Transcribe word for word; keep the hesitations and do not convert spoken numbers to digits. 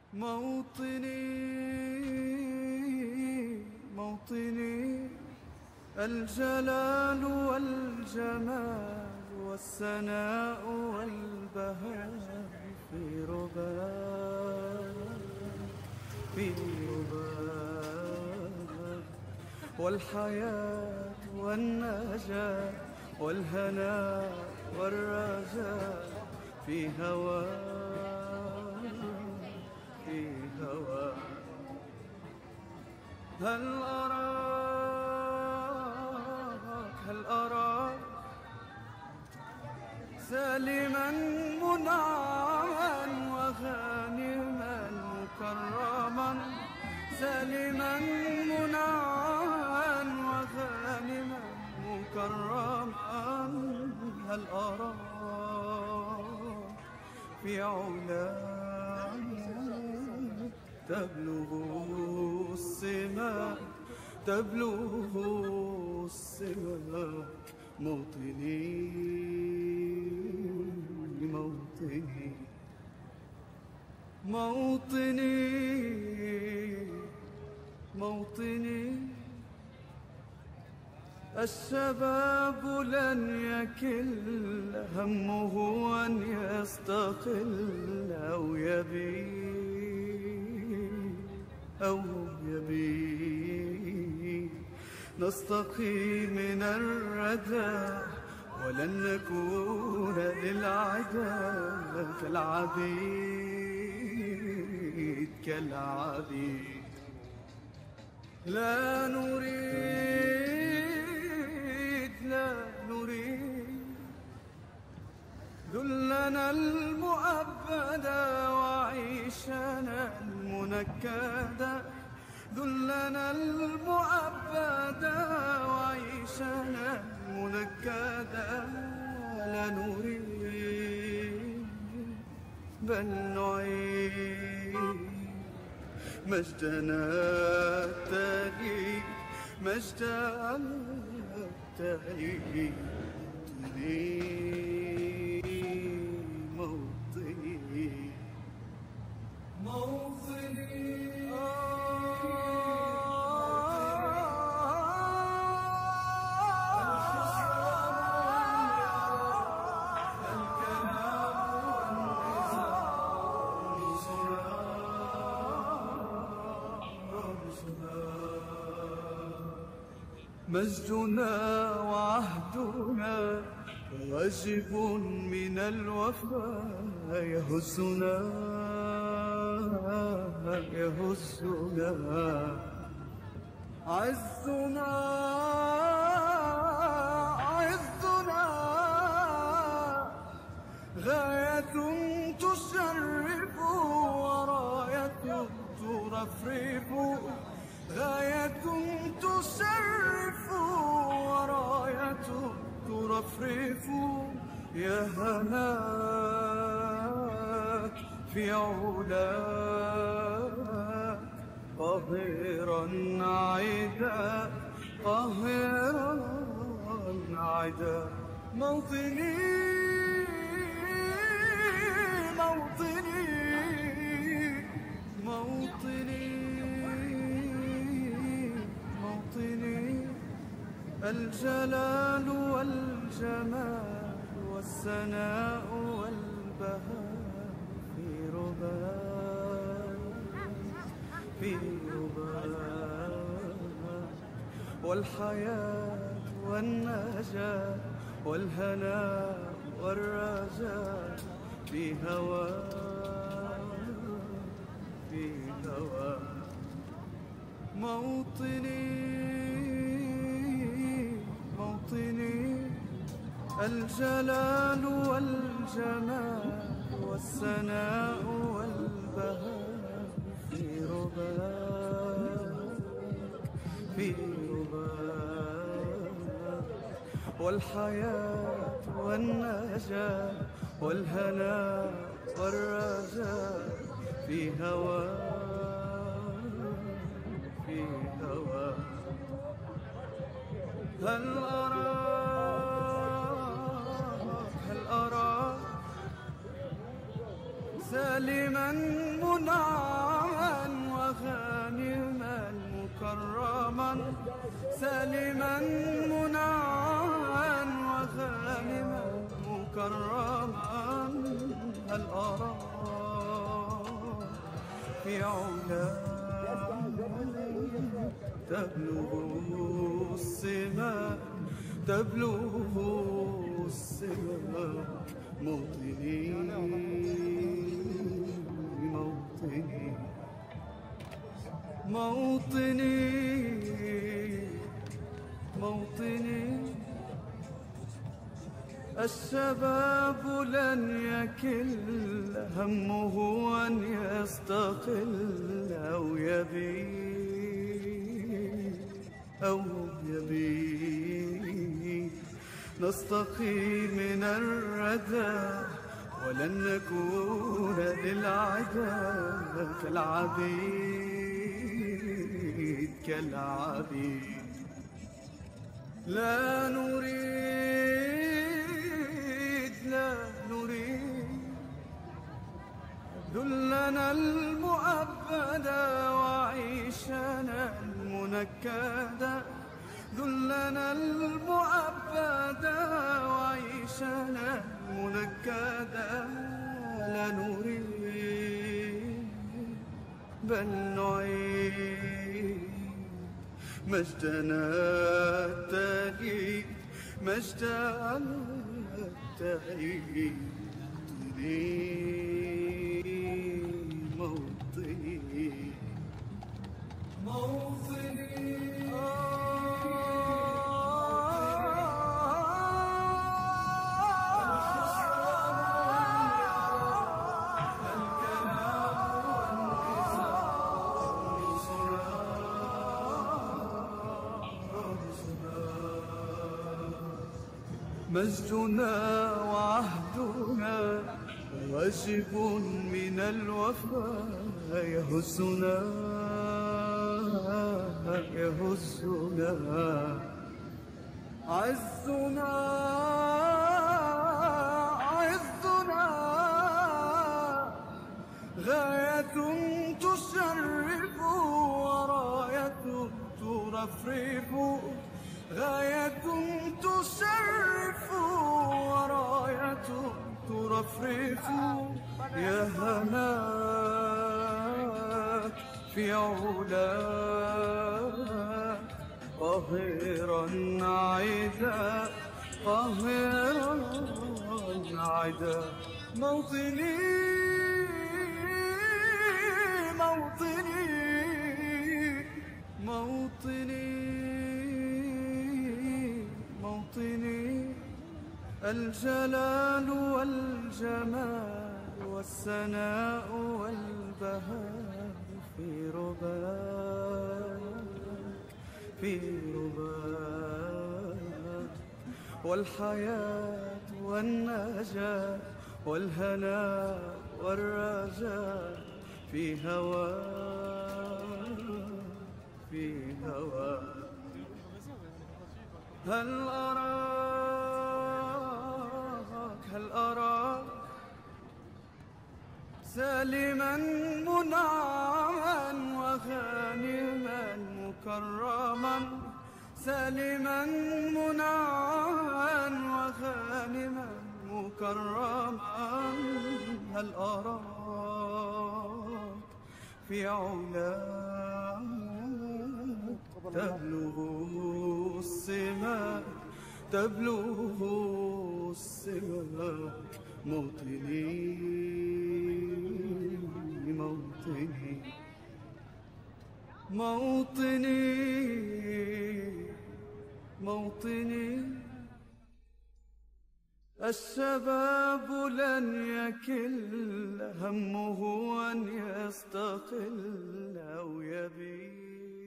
موطني موطني الجلال والجمال والسناء والبهاء في رباك في رباك، والحياة والنجاة والهناء والرجاء في هواك في هواك. هل أراك هل أراك سالما منعما وغانما مكرما، سالما منعما وغانما مكرما. هل أراك في علاك تبلغ السماء تبلغ السماء. موطني موطني موطني موطني الشباب لن يكل همه أن يستقل أو يبي أو يبي نستقي من الردى ولن نكون للعدا كالعبيد كالعبيد. لا نريد لا نريد ذلنا المؤبدا وعيشنا المنكدا، ذلنا المؤبدا وعيشنا المنكدا. لا نريد بل نعيد مجدنا التالي مجدنا التالي. موطني موطني مجدنا وعهدنا واجب من الوفاء يهزنا يهزنا. عزنا عزنا غاية تشرف وراية ترفرف، غاية تشرف وراية ترفرف. يا هناك في علاك قاهرا عدا قاهرا عدا. موطني موطني موطني موطني الجلال والجمال والسناء والبهاء في رباك في رباك، والحياة والنجاة والهناء والرجاء في هواك في هواك. موطني موطني الجلال والجمال والسناء والبهاء في رباك في رباك، والحياة والنجاة والهناء والرجاء في هواك في هواك. هل أراك هل أراك سالما منعما مكرما سالما منعما وغانما مكرما. هل أرى في علا تبلغ السماء تبلغ السماء. موطني موطني موطني موطني. الشباب لن يكل همه أن يستقل أو يبي أو يبي. نستقي من الردى ولن نكون للعدا كالعبيد كالعبيد. لا نريد لا نريد ذلنا المؤبدا وعيشنا المنكدا. ذلنا المؤبدا وعيشنا المنكدا. لا نريد بل نعيد مجدنا التالي مجدنا التالي. موطني موطني مجدنا وعهدنا واجب من الوفاء. يهزنا يهزنا عزنا عزنا. غاية تشرف وراية ترفرف. غاية تشرف وراية ترفرف. يا هناك في علاك قاهرا عدا قاهرا عدا. موطني موطني موطني موطني. الجلال والجمال والسناء والبهاء في رباك في رباك. والحياة والنجاة والهناء والرجاء في هواك في هواك. هل أراك هل أراك سالما منعما وغانما مكرما. سالما منعما وغانما مكرما. هل أراك في علاك تبلغ السماء تبلغ السماء. موطني موطني موطني موطني. الشباب لن يكل همه أن يستقل أو يبي